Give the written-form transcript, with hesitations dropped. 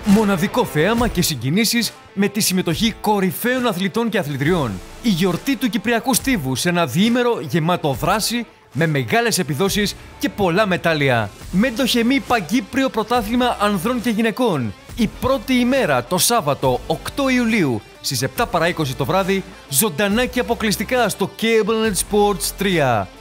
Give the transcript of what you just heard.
Μοναδικό θέαμα και συγκινήσεις με τη συμμετοχή κορυφαίων αθλητών και αθλητριών. Η γιορτή του Κυπριακού Στίβου σε ένα διήμερο γεμάτο δράση, με μεγάλες επιδόσεις και πολλά μετάλλια. Με το χεμί Παγκύπριο Πρωτάθλημα Ανδρών και Γυναικών. Η πρώτη ημέρα το Σάββατο 8 Ιουλίου στις 7 παρά 20 το βράδυ, ζωντανά και αποκλειστικά στο Cable Sports 3.